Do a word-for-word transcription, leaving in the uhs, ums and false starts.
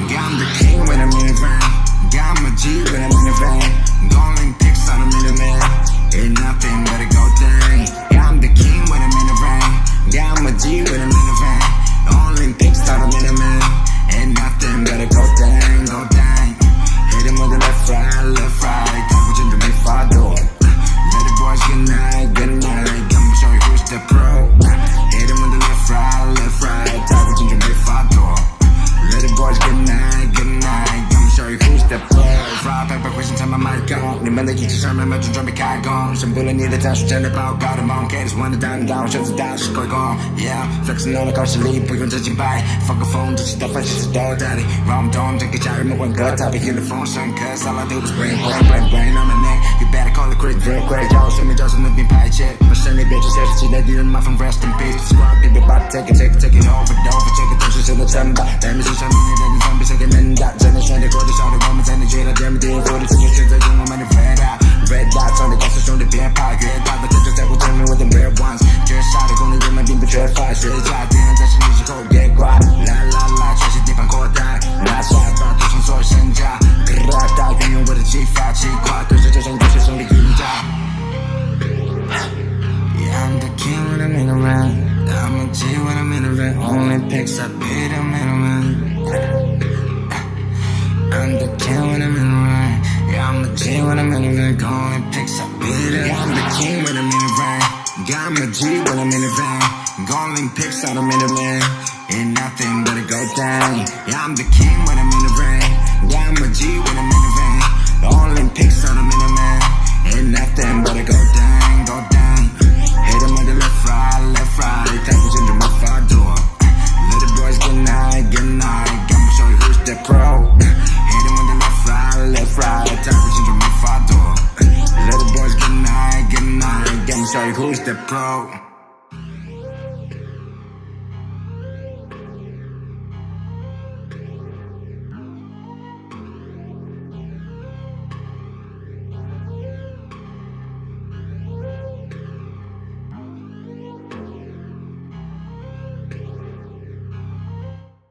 I'm the king when I'm in the van. Got my G when I'm in the van. Golden pics on a minute man. Ain't nothing but a gold thing. I'm the king when I'm in the van. Got my G when I'm in the van. Golden pics on a minute man. Ain't nothing but a gold thing, gold thing. Hit him with the left right, left right. Time for you to make far door. Let the boys good night, good night. I'ma show you who's the pro. Hit him with the left right, left right. Time for you to make far door. Let the boys good night, good night. I'ma show you who's the pro. Fly拍拍灰尘才慢慢攻，你们的一起上吧瞄准准备开弓。胜不了你的战术真的把我搞太懵，给的是我的担当，选择打的是快攻。Yeah， flexing on 的靠实力不用真金白银，放个风筝，其他烦心事都待定。让我们东征，给家人们换个太平。听了风声，cause all I do is rain rain rain rain on my neck。You better call it quick real quick， 叫我生命叫声能并排解，把胜利变成现实，期待敌人麻烦 rest in peace。Squad people about to take it take it take it over and over， 这个都是谁的称霸？人们是生命的人生比谁更能打，真的选择过的少的我们才能觉得天地负的自己选择用我们的 red out red out， 兄弟告诉兄弟别怕，越大的成就才会证明我的 real ones。绝杀的功能人们并不缺乏，学家敌人在胜利之后别挂，来来来，全新地盘扩大，拿下把赌场所有身价，大大运用我的激发，气跨对手就像有些胜利赢家。Yeah, I'm the king when I'm in the van. I'm a G when I'm in the van. Only pics I pay the middleman. I'm the king when I'm in the van. Yeah, I'm a G when I'm in the van. Only pics I pay the. Yeah, I'm the king when I'm in the van. Got my G when I'm in the van. Golden pics on the middleman. Ain't nothing but a gold thing. Yeah, I'm the king when I'm in the van. Got my G when I'm in the van. Golden pics on the middleman. Ain't nothing but a gold thing, gold thing. Hit him with the left right, left right. Time for you to make far door. Let the boys good night, good night. I'ma show you who's the pro. Hit him with the left right, left right. Time for you to make far door. Let the boys good night, good night. I'ma show you who's the pro.